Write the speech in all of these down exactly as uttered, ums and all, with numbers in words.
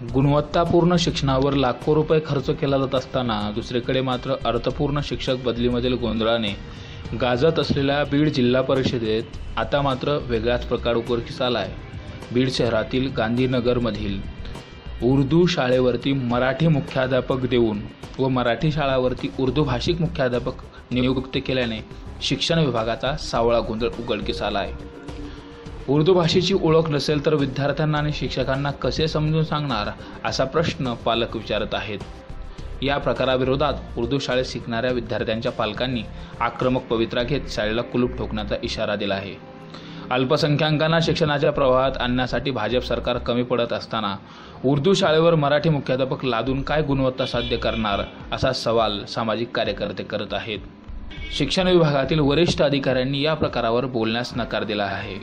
गुणवत्तापूर्ण शिक्षणावर लाखो रुपये खर्च केला जात असताना दुसरीकडे मात्र अर्थपूर्ण शिक्षक बदलीमधील गोंधळाने गाजत असलेल्या बीड जिल्हा परिषदेत आता मात्र वेगळाच प्रकार उघडकीस आला आहे। बीड शहरातील गांधीनगरमधील उर्दू शाळेवरती मराठी मुख्याध्यापक देऊन व मराठी शाळावरती उर्दू भाषिक मुख्याध्यापक नियुक्त केल्याने शिक्षण विभागाचा सावळा गोंधळ उघडकीस आला आहे। उर्दू भाषेची ओळख नसेल तर विद्यार्थ्यांना आणि शिक्षकांना कसे समजून सांगणार असा प्रश्न पालक विचारत आहेत। या प्रकाराविरोधात उर्दू शाळेत शिकणाऱ्या विद्यार्थ्यांच्या पालकांनी आक्रमक पवित्रा घेत शाळेला कुलूप ठोकण्याचा इशारा दिला आहे। अल्पसंख्याकांना शिक्षणाच्या प्रवाहात आणण्यासाठी भाजप सरकार कमी पडत असताना उर्दू शाळेवर मराठी मुख्याध्यापक लादून काय गुणवत्ता साध्य करणार असा सवाल सामाजिक कार्यकर्ते करत आहेत। शिक्षण विभागातील वरिष्ठ अधिकाऱ्यांनी या प्रकारावर बोलण्यास नकार दिला है।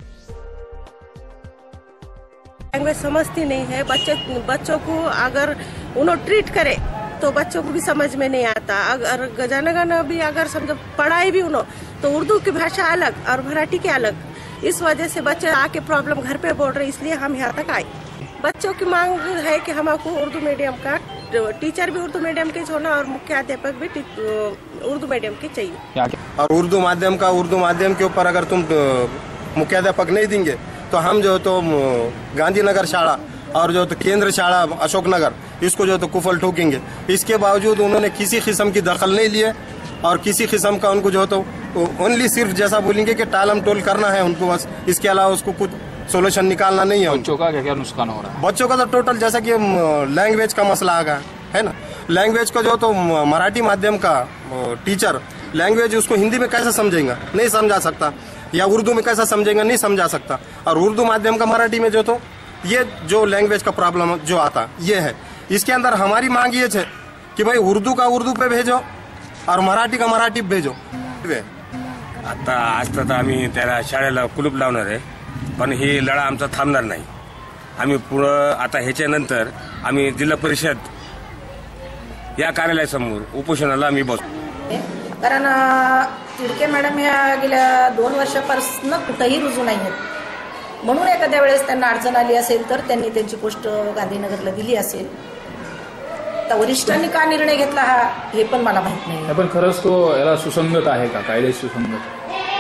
लैंग्वेज समझती नहीं है, बच्चे बच्चों को अगर उन्होंने ट्रीट करे तो बच्चों को भी समझ में नहीं आता। अगर गजानगन भी अगर समझो पढ़ाई भी उन्होंने तो उर्दू की भाषा अलग और मराठी की अलग, इस वजह से बच्चे आके प्रॉब्लम घर पे बोल रहे, इसलिए हम यहाँ तक आए। बच्चों की मांग है कि हमको उर्दू मीडियम का टीचर भी उर्दू मीडियम के होना और मुख्याध्यापक भी उर्दू मीडियम के चाहिए। और उर्दू माध्यम का उर्दू माध्यम के ऊपर अगर तुम मुख्याध्यापक नहीं देंगे तो हम जो तो गांधीनगर शाला और जो तो केंद्र शाला अशोकनगर इसको जो तो कुफल ठोकेंगे। इसके बावजूद उन्होंने किसी किस्म की दखल नहीं लिए और किसी किस्म का उनको जो तो ओनली सिर्फ जैसा बोलेंगे कि टालम टोल करना है उनको, बस इसके अलावा उसको कुछ सोल्यूशन निकालना नहीं है। बच्चों का क्या क्या नुकसान हो रहा है? बच्चों का तो टोटल जैसा कि लैंग्वेज का मसला आ गया है ना, लैंग्वेज को जो तो मराठी माध्यम का टीचर लैंग्वेज उसको हिंदी में कैसे समझेगा, नहीं समझा सकता, या उर्दू में कैसा समझेगा, नहीं समझा सकता। और उर्दू माध्यम का मराठी में जो तो ये जो लैंग्वेज का प्रॉब्लम जो आता ये है। इसके अंदर हमारी मांग ये है कि भाई उर्दू का उर्दू पे भेजो और मराठी का मराठी भेजो। आता आज तर आम्ही त्याला शाळेला कुलूप लावणार आहे, पण ही लढा आमचा थांबणार नाही। आम्ही पुढे आता ह्याच्यानंतर आम्ही जिल्हा परिषद या कार्यालयासमोर उपोषणाला आम्ही बसू। कारण तिडके मॅडम ह्या गेल्या दोन वर्षापासून कुठेही रुजू नाही आहेत, म्हणून एखाद्या वेळेस त्यांना अडचण आली असेल तर त्यांनी त्यांची पोस्ट गांधीनगरला दिली असेल। तर वरिष्ठांनी का निर्णय घेतला हा हे पण मला माहित नाही। पण खरंच तो याला सुसंगत आहे का, कायदे सुसंगत?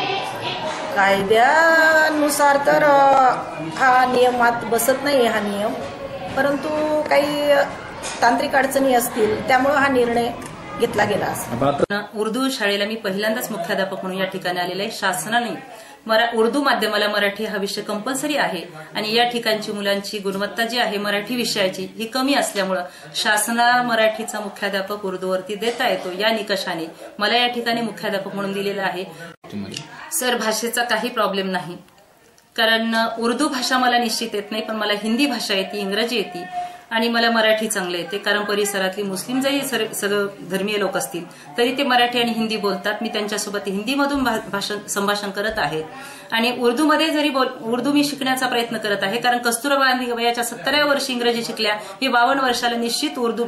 कायद्यानुसार तर हा नियमात बसत नाही हा नियम, परंतु काही तांत्रिक अडचणी असतील त्यामुळे हा निर्णय घेतला गेला असेल। उर्दू शाळेला मी पहिल्यांदाच मुख्याध्यापक म्हणून या ठिकाणी आलेले आहे। शासनाने मरा उर्दू माध्यमाला मराठी हा विषय कंपल्सरी आहे आणि या ठिकाणची मुलांची गुणवत्ता जी आहे मराठी विषयाची ही कमी असल्यामुळे शासनाला मराठीचा मुख्याध्यापक उर्दूवरती देता येतो, या निकषाने मला या ठिकाणी मुख्याध्यापक म्हणून दिलेला आहे। सर, भाषेचा काही प्रॉब्लेम नाही, कारण उर्दू भाषा मला निश्चित येत नाही, पण मला हिंदी भाषा येते, इंग्रजी येते आणि मला मराठी चांगले येते। कारण परिसरातली मुस्लिम जरी सगळं धर्मीय लोक असतील तरी ते मराठी आणि हिंदी बोलतात। मी त्यांच्यासोबत हिंदीमधून भाषण संभाषण करत आहे आणि उर्दूमध्ये जरी बोल उर्दू मी शिकण्याचा प्रयत्न करत आहे, कारण कस्तुरबा गांधी वयाच्या सत्तराव्या वर्षी इंग्रजी शिकल्या, मी बावन्न वर्षाला निश्चित उर्दू